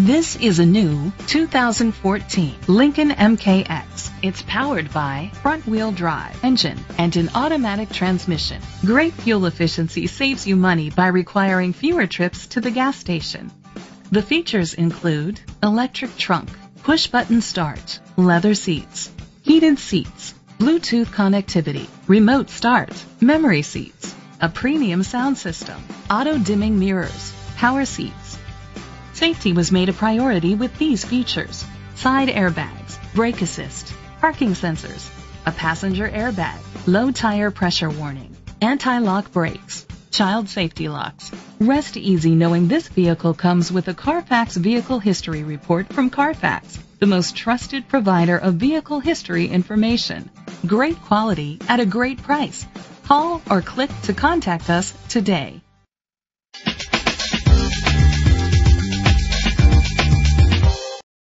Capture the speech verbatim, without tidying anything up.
This is a new two thousand fourteen Lincoln M K X. It's powered by front-wheel drive engine and an automatic transmission. Great fuel efficiency saves you money by requiring fewer trips to the gas station. The features include electric trunk, push-button start, leather seats, heated seats, Bluetooth connectivity, remote start, memory seats, a premium sound system, auto-dimming mirrors, power seats. Safety was made a priority with these features: side airbags, brake assist, parking sensors, a passenger airbag, low tire pressure warning, anti-lock brakes, child safety locks. Rest easy knowing this vehicle comes with a Carfax Vehicle History Report from Carfax, the most trusted provider of vehicle history information. Great quality at a great price. Call or click to contact us today.